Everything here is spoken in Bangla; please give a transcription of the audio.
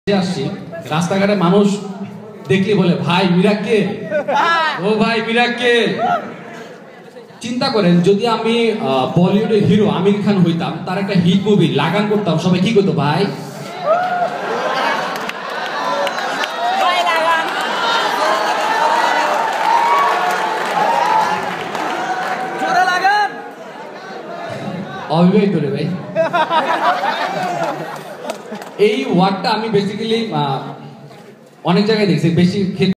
আসছি রাস্তাঘাটে মানুষ দেখলে বলে ভাই মিরাক্কেল, ও ভাই মিরাক্কেল। চিন্তা করেন যদি আমি বলিউডের হিরো আমির খান হইতাম, তার একটা হিট মুভি লাগান করতাম, সবাই কি করতো ভাই? অবিবাহিত রে ভাই। এই ওয়ার্ডটা আমি বেসিক্যালি অনেক জায়গায় দেখছি, বেশি